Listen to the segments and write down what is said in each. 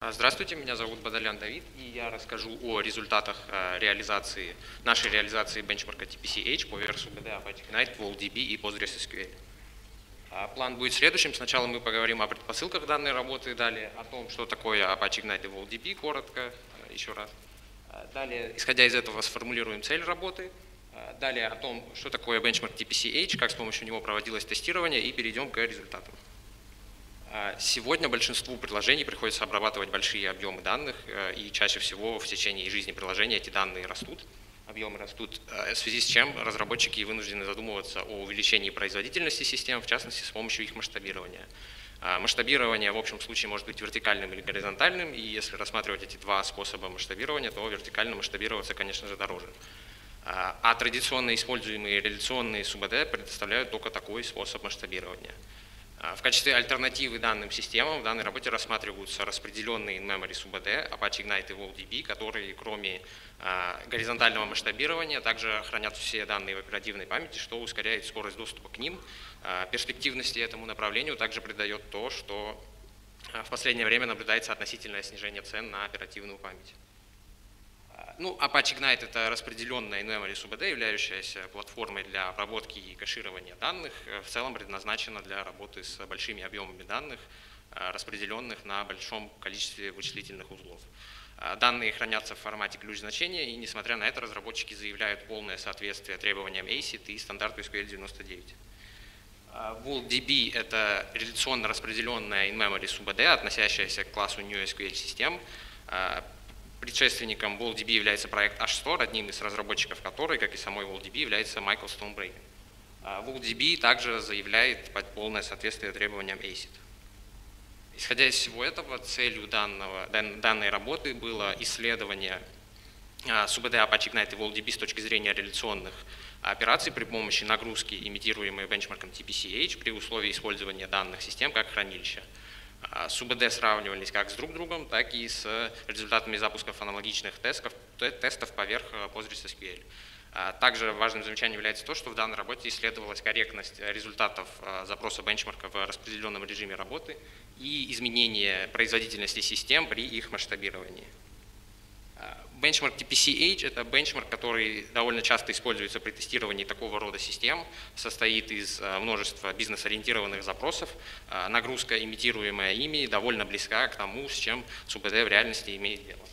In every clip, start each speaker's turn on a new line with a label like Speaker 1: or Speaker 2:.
Speaker 1: Здравствуйте, меня зовут Бадалян Давид, и я расскажу о результатах нашей реализации бенчмарка TPC-H по версу BD, Apache Ignite, VolDB и PostgreSQL. План будет следующим. Сначала мы поговорим о предпосылках данной работы, далее о том, что такое Apache Ignite и VolDB, коротко, еще раз. Далее, исходя из этого, сформулируем цель работы. Далее о том, что такое бенчмарк TPC-H, как с помощью него проводилось тестирование, и перейдем к результатам. Сегодня большинству приложений приходится обрабатывать большие объемы данных, и чаще всего в течение жизни приложения эти данные растут, объемы растут, в связи с чем разработчики вынуждены задумываться о увеличении производительности систем, в частности, с помощью их масштабирования. Масштабирование в общем случае может быть вертикальным или горизонтальным, и если рассматривать эти два способа масштабирования, то вертикально масштабироваться, конечно же, дороже. А традиционно используемые реляционные СУБД предоставляют только такой способ масштабирования. В качестве альтернативы данным системам в данной работе рассматриваются распределенные in-memory SUBD, Apache Ignite и VolDB, которые кроме горизонтального масштабирования также хранят все данные в оперативной памяти, что ускоряет скорость доступа к ним. Перспективности этому направлению также придает то, что в последнее время наблюдается относительное снижение цен на оперативную память. Apache Ignite – это распределенная in-memory SUBD, являющаяся платформой для обработки и кэширования данных, в целом предназначена для работы с большими объемами данных, распределенных на большом количестве вычислительных узлов. Данные хранятся в формате ключ-значения, и несмотря на это разработчики заявляют полное соответствие требованиям ACID и стандарту SQL 99. VolDB – это реляционно распределенная in-memory SUBD, относящаяся к классу NewSQL систем. Предшественником VolDB является проект HStore, одним из разработчиков которой, как и самой VolDB, является Майкл Стоунбрейн. VolDB также заявляет полное соответствие требованиям ACID. Исходя из всего этого, целью данной работы было исследование SUBD Apache Ignite и VolDB с точки зрения реляционных операций при помощи нагрузки, имитируемой бенчмарком TPC-H, при условии использования данных систем как хранилища. СУБД сравнивались как с друг другом, так и с результатами запусков аналогичных тестов поверх PostgreSQL. Также важным замечанием является то, что в данной работе исследовалась корректность результатов запроса бенчмарка в распределенном режиме работы и изменение производительности систем при их масштабировании. Бенчмарк TPC-H – это бенчмарк, который довольно часто используется при тестировании такого рода систем, состоит из множества бизнес-ориентированных запросов. Нагрузка, имитируемая ими, довольно близка к тому, с чем СУБД в реальности имеет дело.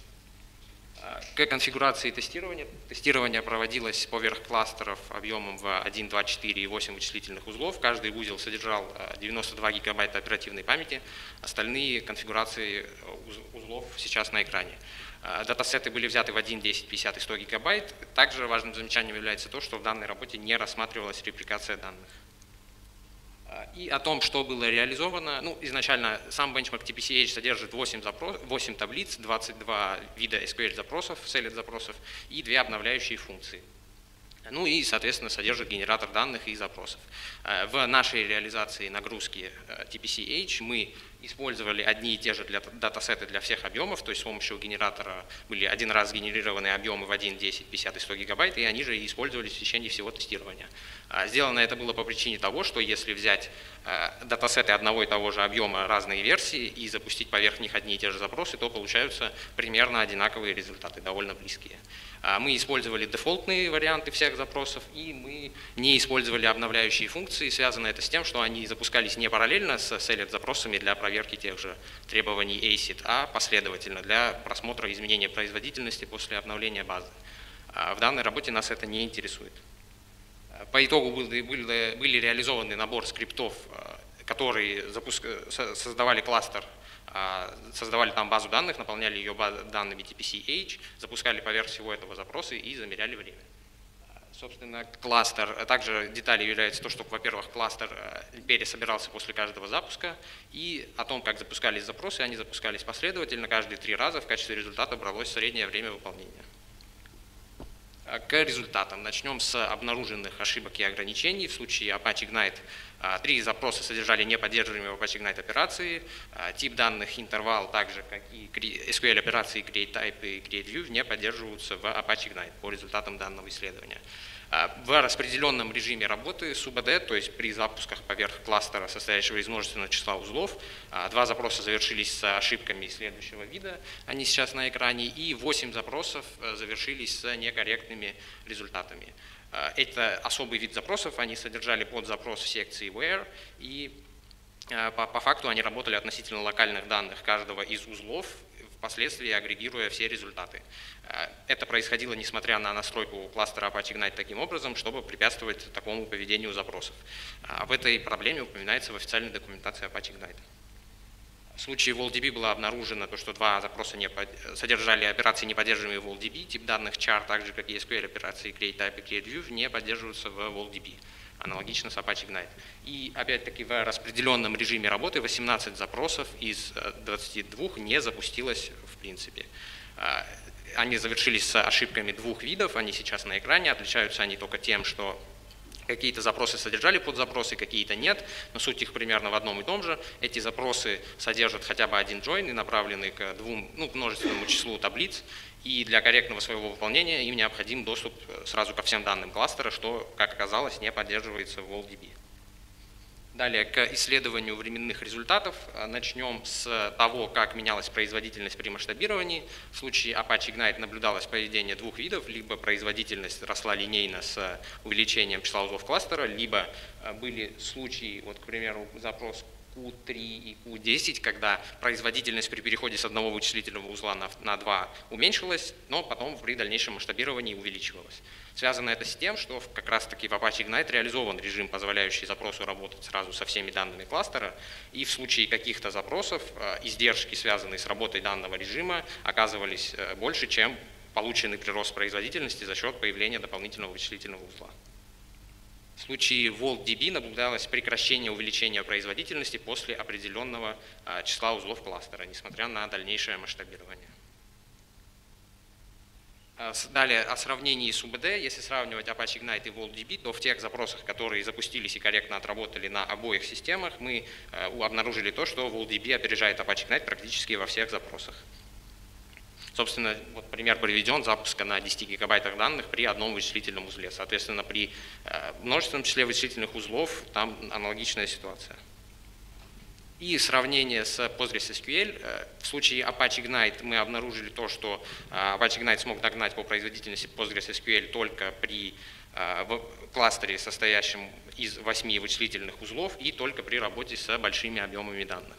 Speaker 1: К конфигурации тестирования. Тестирование проводилось поверх кластеров объемом в 1, 2, 4 и 8 вычислительных узлов. Каждый узел содержал 92 гигабайта оперативной памяти. Остальные конфигурации узлов сейчас на экране. Датасеты были взяты в 1, 10, 50 и 100 гигабайт. Также важным замечанием является то, что в данной работе не рассматривалась репликация данных. И о том, что было реализовано. Изначально сам бенчмарк TPC-H содержит 8 таблиц, 22 вида SQL-запросов, select-запросов и 2 обновляющие функции. И, соответственно, содержит генератор данных и запросов. В нашей реализации нагрузки TPC-H мы использовали одни и те же датасеты для всех объемов, то есть с помощью генератора были один раз сгенерированы объемы в 1, 10, 50 и 100 гигабайт, и они же и использовались в течение всего тестирования. Сделано это было по причине того, что если взять датасеты одного и того же объема разные версии и запустить поверх них одни и те же запросы, то получаются примерно одинаковые результаты, довольно близкие. Мы использовали дефолтные варианты всех запросов, и мы не использовали обновляющие функции. Связано это с тем, что они запускались не параллельно с select-запросами для проверки тех же требований ACID, а последовательно для просмотра изменения производительности после обновления базы. В данной работе нас это не интересует. По итогу были реализованы набор скриптов, которые создавали кластер, создавали там базу данных, наполняли ее данными TPC-H, запускали поверх всего этого запросы и замеряли время. Собственно, кластер, также деталью является то, что, во-первых, кластер пересобирался после каждого запуска, и о том, как запускались запросы, они запускались последовательно, каждые 3 раза. В качестве результата бралось среднее время выполнения. К результатам. Начнем с обнаруженных ошибок и ограничений. В случае Apache Ignite 3 запроса содержали неподдерживаемые в Apache Ignite операции, тип данных интервал, так же как и SQL операции createType и createView не поддерживаются в Apache Ignite по результатам данного исследования. В распределенном режиме работы СУБД, то есть при запусках поверх кластера, состоящего из множественного числа узлов, 2 запроса завершились с ошибками следующего вида, они сейчас на экране, и 8 запросов завершились с некорректными результатами. Это особый вид запросов, они содержали подзапрос в секции where, и по факту они работали относительно локальных данных каждого из узлов, впоследствии агрегируя все результаты. Это происходило несмотря на настройку кластера Apache Ignite таким образом, чтобы препятствовать такому поведению запросов. Об этой проблеме упоминается в официальной документации Apache Ignite. В случае WoltDB было обнаружено то, что 2 запроса содержали операции, не поддерживаемые в WoltDB, тип данных char, так же как и SQL операции createType и createView, не поддерживаются в WoltDB, аналогично с Apache Ignite. И опять-таки в распределенном режиме работы 18 запросов из 22 не запустилось в принципе. Они завершились с ошибками 2 видов, они сейчас на экране, отличаются они только тем, что какие-то запросы содержали подзапросы, какие-то нет, но суть их примерно в одном и том же. Эти запросы содержат хотя бы один join и направлены к множественному числу таблиц, и для корректного своего выполнения им необходим доступ сразу ко всем данным кластера, что, как оказалось, не поддерживается в WoltDB. Далее к исследованию временных результатов. Начнем с того, как менялась производительность при масштабировании. В случае Apache Ignite наблюдалось поведение 2 видов. Либо производительность росла линейно с увеличением числа узлов кластера, либо были случаи, вот, к примеру, запрос Q3 и Q10, когда производительность при переходе с одного вычислительного узла на 2 уменьшилась, но потом при дальнейшем масштабировании увеличивалась. Связано это с тем, что как раз-таки в Apache Ignite реализован режим, позволяющий запросу работать сразу со всеми данными кластера, и в случае каких-то запросов издержки, связанные с работой данного режима, оказывались больше, чем полученный прирост производительности за счет появления дополнительного вычислительного узла. В случае WoltDB наблюдалось прекращение увеличения производительности после определенного числа узлов кластера, несмотря на дальнейшее масштабирование. Далее о сравнении с УБД. Если сравнивать Apache Ignite и WoltDB, то в тех запросах, которые запустились и корректно отработали на обоих системах, мы обнаружили то, что WoltDB опережает Apache Ignite практически во всех запросах. Собственно, вот пример приведен запуска на 10 гигабайтах данных при одном вычислительном узле. Соответственно, при множественном числе вычислительных узлов там аналогичная ситуация. И сравнение с PostgreSQL. В случае Apache Ignite мы обнаружили то, что Apache Ignite смог догнать по производительности PostgreSQL только при кластере, состоящем из 8 вычислительных узлов, и только при работе с большими объемами данных.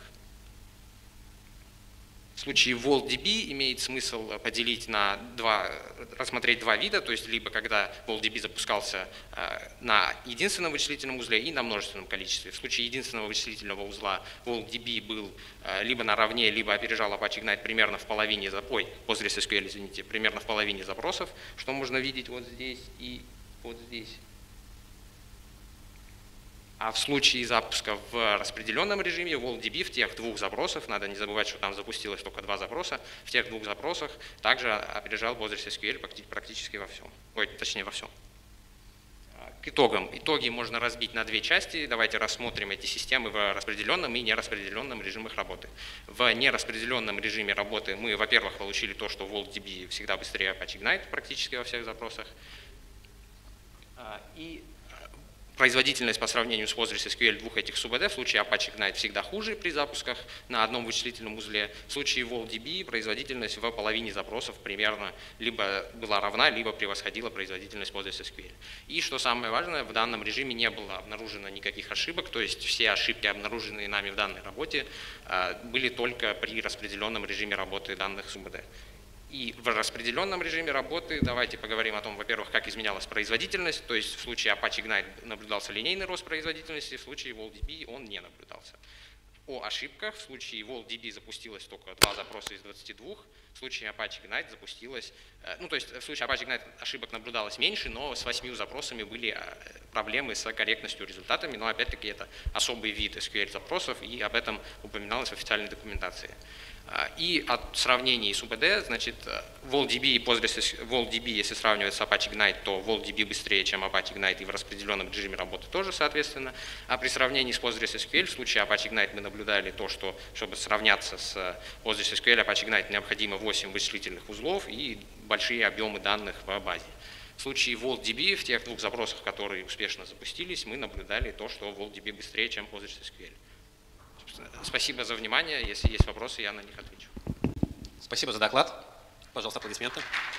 Speaker 1: В случае WoltDB имеет смысл поделить рассмотреть 2 вида, то есть либо когда WoltDB запускался на единственном вычислительном узле и на множественном количестве. В случае единственного вычислительного узла WoltDB был либо наравне, либо опережал Apache Ignite примерно в половине, PostgreSQL, извините, примерно в половине запросов, что можно видеть вот здесь и вот здесь. А в случае запуска в распределенном режиме WoltDB в тех 2 запросах, надо не забывать, что там запустилось только 2 запроса, в тех 2 запросах также опережал PostgreSQL практически во всем. Точнее во всем. К итогам. Итоги можно разбить на 2 части. Давайте рассмотрим эти системы в распределенном и нераспределенном режимах работы. В нераспределенном режиме работы мы, во-первых, получили то, что WoltDB всегда быстрее Apache Ignite практически во всех запросах. И производительность по сравнению с PostgreSQL 2 этих СУБД в случае Apache Ignite всегда хуже при запусках на одном вычислительном узле. В случае WoltDB производительность в половине запросов примерно либо была равна, либо превосходила производительность PostgreSQL. И что самое важное, в данном режиме не было обнаружено никаких ошибок, то есть все ошибки, обнаруженные нами в данной работе, были только при распределенном режиме работы данных СУБД. И в распределенном режиме работы давайте поговорим о том, во-первых, как изменялась производительность, то есть в случае Apache Ignite наблюдался линейный рост производительности, в случае WoltDB он не наблюдался. О ошибках. В случае WoltDB запустилось только 2 запроса из 22, в случае Apache Ignite запустилось, то есть в случае Apache Ignite ошибок наблюдалось меньше, но с 8 запросами были проблемы с корректностью результатами, но опять-таки это особый вид SQL запросов, и об этом упоминалось в официальной документации. И от сравнений с УБД, значит, VoltDB и VoltDB, если сравнивать с Apache Ignite, то VoltDB быстрее, чем Apache Ignite, и в распределенном режиме работы тоже, соответственно. А при сравнении с PostgreSQL, в случае Apache Ignite мы наблюдали то, что, чтобы сравняться с PostgreSQL, Apache Ignite необходимо 8 вычислительных узлов и большие объемы данных в базе. В случае VoltDB, в тех двух запросах, которые успешно запустились, мы наблюдали то, что VoltDB быстрее, чем PostgreSQL. Спасибо за внимание. Если есть вопросы, я на них отвечу.
Speaker 2: Спасибо за доклад. Пожалуйста, аплодисменты.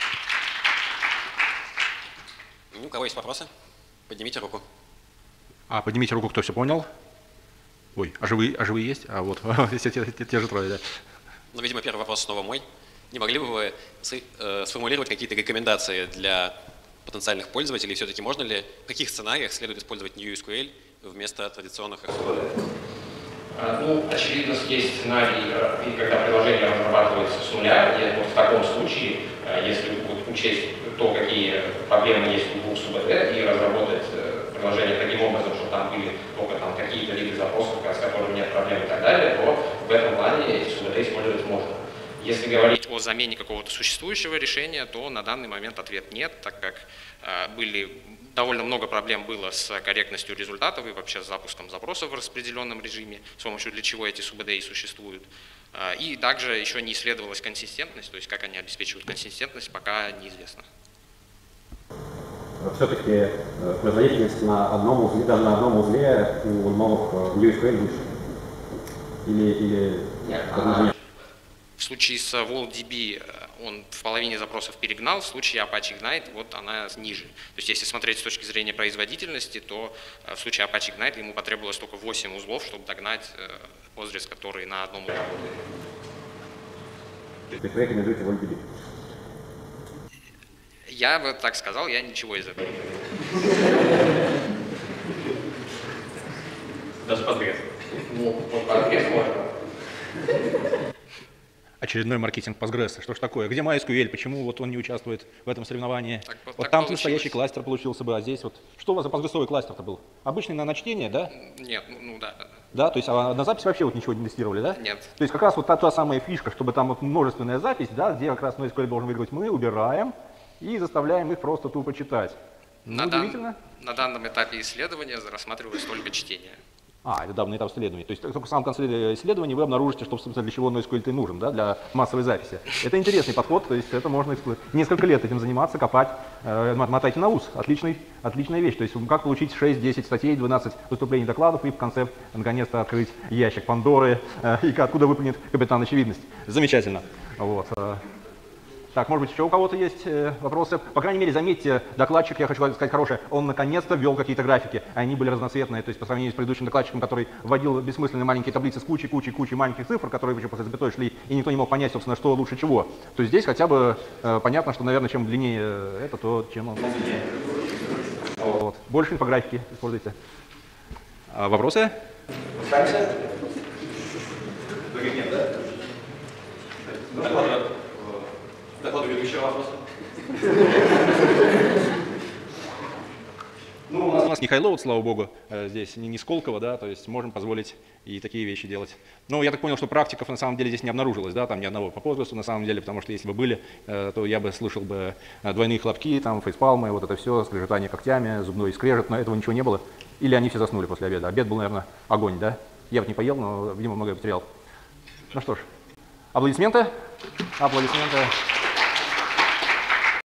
Speaker 2: У кого есть вопросы? Поднимите руку.
Speaker 3: Поднимите руку, кто все понял. Ой, а живые есть? А вот, те же трое, да.
Speaker 2: Ну, видимо, первый вопрос снова мой. Не могли бы вы сформулировать какие-то рекомендации для потенциальных пользователей? Все-таки можно ли, в каких сценариях следует использовать NewSQL вместо традиционных SQL?
Speaker 1: Ну, очевидно, есть сценарий, когда приложение разрабатывается с нуля, и вот в таком случае, если учесть то, какие проблемы есть у двух с УБД, и разработать приложение таким образом, чтобы там были только там какие-то виды запросов, с которыми нет проблем и так далее, то в этом плане с УБД использовать можно. Если говорить о замене какого-то существующего решения, то на данный момент ответ нет, так как довольно много проблем было с корректностью результатов и вообще с запуском запросов в распределенном режиме, с помощью для чего эти СУБД и существуют. И также еще не исследовалась консистентность, то есть как они обеспечивают консистентность, пока неизвестно.
Speaker 4: Все-таки производительность на одном узле, даже на одном узле у новых NewSQL выше? Или
Speaker 1: нет? В случае с VoltDB он в половине запросов перегнал, в случае Apache Ignite вот она ниже. То есть если смотреть с точки зрения производительности, то в случае Apache Ignite ему потребовалось только 8 узлов, чтобы догнать Postgres, который на одном узле работает.
Speaker 4: То есть вы рекомендуете VoltDB?
Speaker 1: Я бы так сказал, я ничего из этого не
Speaker 2: Даже Postgres?
Speaker 1: Ну, Postgres можно.
Speaker 3: Очередной маркетинг Postgres. Что ж такое? Где MySQL? Почему вот он не участвует в этом соревновании? Вот там настоящий кластер получился бы, а здесь вот... Что у вас за постгрессовый кластер-то был? Обычный на чтение, да?
Speaker 1: Нет, ну да.
Speaker 3: Да, то есть на запись вообще вот ничего не тестировали, да?
Speaker 1: Нет.
Speaker 3: То есть как раз вот та самая фишка, чтобы там вот множественная запись, да, где как раз NoSQL должен выигрывать, мы убираем и заставляем их просто тупо читать. Ну, удивительно.
Speaker 1: На данном этапе исследования рассматривалось только чтение.
Speaker 3: Это давний этап исследования. То есть только в самом конце исследования вы обнаружите, что, собственно, для чего NoSQL нужен, да, для массовой записи. Это интересный подход, то есть это можно несколько лет этим заниматься, копать, мотайте на ус. Отличная вещь. То есть как получить 6-10 статей, 12 выступлений, докладов и в конце наконец-то открыть ящик Пандоры и откуда выпрыгнет капитан очевидность. Замечательно. Вот. Так, может быть, еще у кого-то есть вопросы? По крайней мере, заметьте, докладчик, я хочу сказать хорошее, он наконец-то ввел какие-то графики. Они были разноцветные, то есть по сравнению с предыдущим докладчиком, который вводил бессмысленные маленькие таблицы с кучей маленьких цифр, которые еще после запятой шли, и никто не мог понять, собственно, что лучше чего. То здесь хотя бы понятно, что, наверное, чем длиннее это, то чем он длиннее. Вот. Больше инфографики используйте. Вопросы?
Speaker 2: Других нет, да? Доклад ведущего вопроса.
Speaker 3: Ну, у нас не хайлоуд, слава богу, здесь не Сколково, да, то есть можем позволить и такие вещи делать. Но я так понял, что практиков на самом деле здесь не обнаружилось, да, там ни одного по Postgres на самом деле, потому что если бы были, то я бы слышал бы двойные хлопки, там фейспалмы, вот это все, скрежетание когтями, зубной скрежет, но этого ничего не было. Или они все заснули после обеда. Обед был, наверное, огонь, да? Я бы не поел, но, видимо, многое потерял. Ну что ж, аплодисменты. Аплодисменты.